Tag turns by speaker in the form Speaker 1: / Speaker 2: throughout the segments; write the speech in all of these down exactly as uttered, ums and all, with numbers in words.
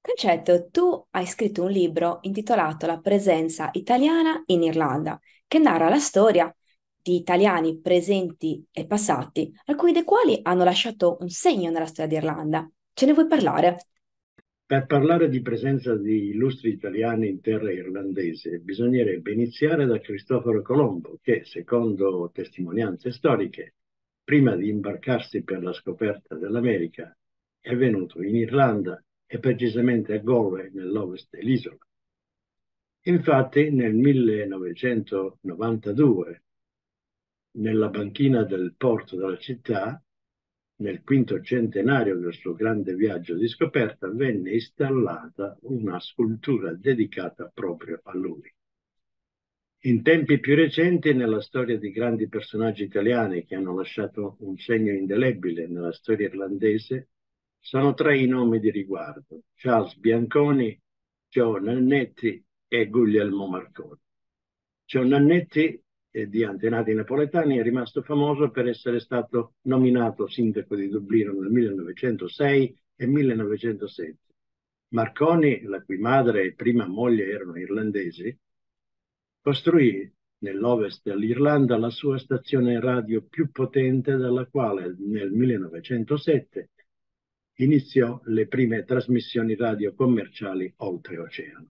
Speaker 1: Concetto, tu hai scritto un libro intitolato La presenza italiana in Irlanda, che narra la storia di italiani presenti e passati, alcuni dei quali hanno lasciato un segno nella storia d'Irlanda. Ce ne vuoi parlare?
Speaker 2: Per parlare di presenza di illustri italiani in terra irlandese, bisognerebbe iniziare da Cristoforo Colombo, che, secondo testimonianze storiche, prima di imbarcarsi per la scoperta dell'America, è venuto in Irlanda e precisamente a Galway, nell'ovest dell'isola. Infatti, nel millenovecentonovantadue, nella banchina del porto della città, nel quinto centenario del suo grande viaggio di scoperta, venne installata una scultura dedicata proprio a lui. In tempi più recenti, nella storia di grandi personaggi italiani che hanno lasciato un segno indelebile nella storia irlandese, sono tre i nomi di riguardo: Charles Bianconi, Joe Nannetti e Guglielmo Marconi. Joe Nannetti, eh, di antenati napoletani, è rimasto famoso per essere stato nominato sindaco di Dublino nel millenovecentosei e millenovecentosette. Marconi, la cui madre e prima moglie erano irlandesi, costruì nell'ovest dell'Irlanda la sua stazione radio più potente, dalla quale nel millenovecentosette iniziò le prime trasmissioni radio commerciali oltreoceano.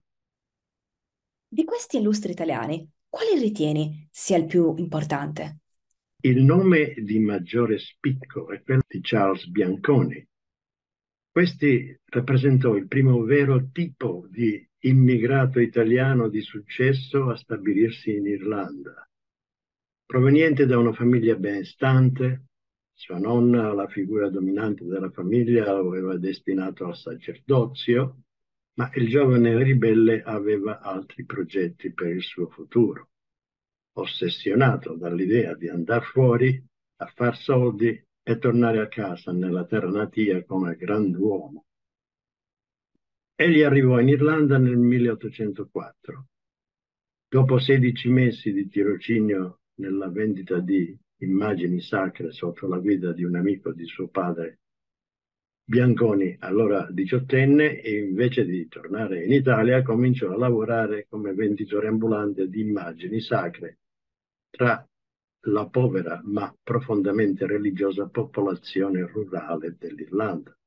Speaker 1: Di questi illustri italiani, quali ritieni sia il più importante?
Speaker 2: Il nome di maggiore spicco è quello di Charles Bianconi. Questi rappresentò il primo vero tipo di immigrato italiano di successo a stabilirsi in Irlanda. Proveniente da una famiglia benestante, sua nonna, la figura dominante della famiglia, lo aveva destinato al sacerdozio, ma il giovane ribelle aveva altri progetti per il suo futuro. Ossessionato dall'idea di andare fuori a far soldi e tornare a casa nella terra natia come grand'uomo. Egli arrivò in Irlanda nel milleottocentoquattro. Dopo sedici mesi di tirocinio nella vendita di immagini sacre sotto la guida di un amico di suo padre, Bianconi, allora diciottenne, e invece di tornare in Italia, cominciò a lavorare come venditore ambulante di immagini sacre tra la povera ma profondamente religiosa popolazione rurale dell'Irlanda.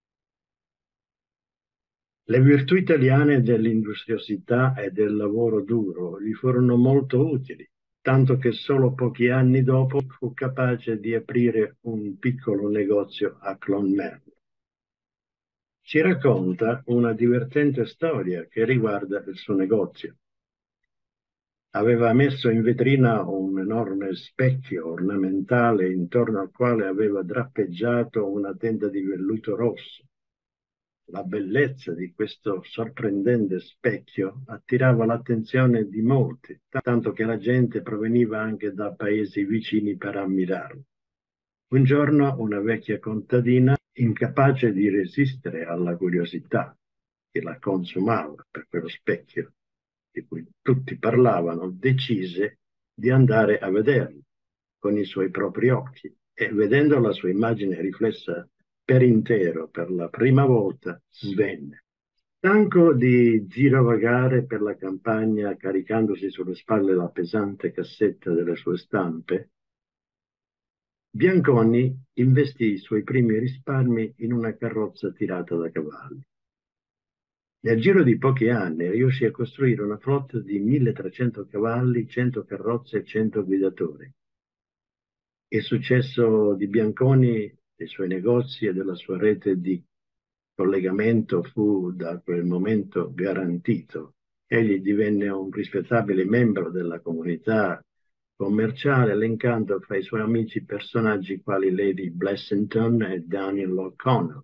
Speaker 2: Le virtù italiane dell'industriosità e del lavoro duro gli furono molto utili, tanto che solo pochi anni dopo fu capace di aprire un piccolo negozio a Clonmel. Si racconta una divertente storia che riguarda il suo negozio. Aveva messo in vetrina un enorme specchio ornamentale intorno al quale aveva drappeggiato una tenda di velluto rosso. La bellezza di questo sorprendente specchio attirava l'attenzione di molti, tanto che la gente proveniva anche da paesi vicini per ammirarlo. Un giorno una vecchia contadina, incapace di resistere alla curiosità che la consumava per quello specchio di cui tutti parlavano, decise di andare a vederlo con i suoi propri occhi, e vedendo la sua immagine riflessa per intero per la prima volta, svenne. Stanco di girovagare per la campagna caricandosi sulle spalle la pesante cassetta delle sue stampe, Bianconi investì i suoi primi risparmi in una carrozza tirata da cavalli. Nel giro di pochi anni riuscì a costruire una flotta di milletrecento cavalli, cento carrozze e cento guidatori. Il successo di Bianconi, dei suoi negozi e della sua rete di collegamento fu da quel momento garantito. Egli divenne un rispettabile membro della comunità commerciale, elencando fra i suoi amici personaggi quali Lady Blessington e Daniel O'Connell.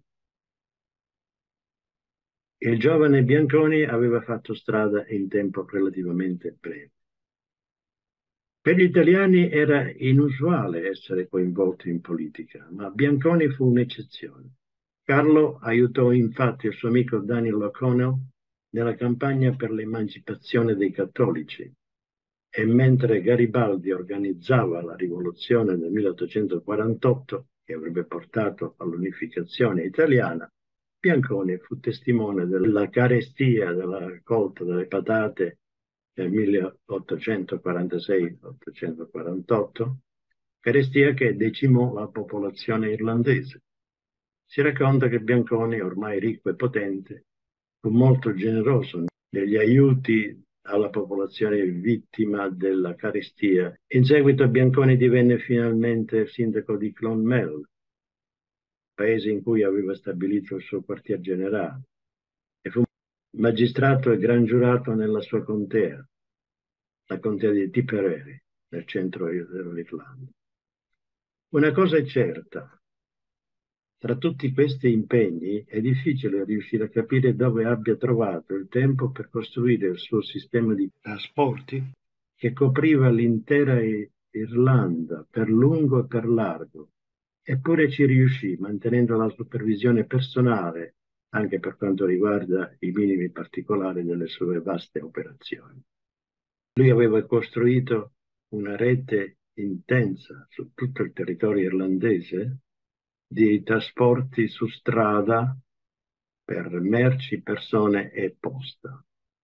Speaker 2: Il giovane Bianconi aveva fatto strada in tempo relativamente breve. Per gli italiani era inusuale essere coinvolti in politica, ma Bianconi fu un'eccezione. Carlo aiutò infatti il suo amico Daniel O'Connell nella campagna per l'emancipazione dei cattolici, e mentre Garibaldi organizzava la rivoluzione del milleottocentoquarantotto, che avrebbe portato all'unificazione italiana, Bianconi fu testimone della carestia della raccolta delle patate nel milleottocentoquarantasei ottocentoquarantotto, carestia che decimò la popolazione irlandese. Si racconta che Bianconi, ormai ricco e potente, fu molto generoso negli aiuti alla popolazione vittima della carestia. In seguito Bianconi divenne finalmente sindaco di Clonmel, paese in cui aveva stabilito il suo quartier generale, e fu magistrato e gran giurato nella sua contea, la contea di Tipperary, nel centro dell'Irlanda. Una cosa è certa: tra tutti questi impegni è difficile riuscire a capire dove abbia trovato il tempo per costruire il suo sistema di trasporti che copriva l'intera Irlanda per lungo e per largo. Eppure ci riuscì, mantenendo la supervisione personale anche per quanto riguarda i minimi particolari delle sue vaste operazioni. Lui aveva costruito una rete intensa su tutto il territorio irlandese di trasporti su strada per merci, persone e posta.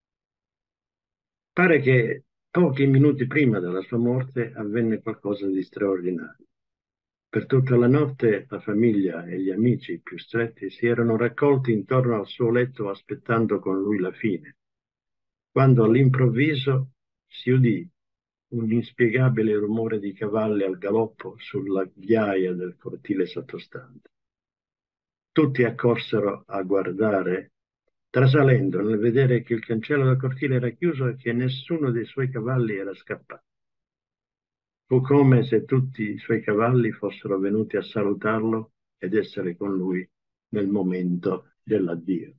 Speaker 2: Pare che pochi minuti prima della sua morte avvenne qualcosa di straordinario. Per tutta la notte la famiglia e gli amici più stretti si erano raccolti intorno al suo letto aspettando con lui la fine, quando all'improvviso si udì un inspiegabile rumore di cavalli al galoppo sulla ghiaia del cortile sottostante. Tutti accorsero a guardare, trasalendo nel vedere che il cancello del cortile era chiuso e che nessuno dei suoi cavalli era scappato. Fu come se tutti i suoi cavalli fossero venuti a salutarlo ed essere con lui nel momento dell'addio.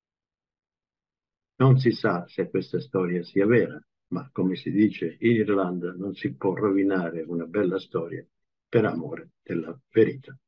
Speaker 2: Non si sa se questa storia sia vera, ma come si dice in Irlanda non si può rovinare una bella storia per amore della verità.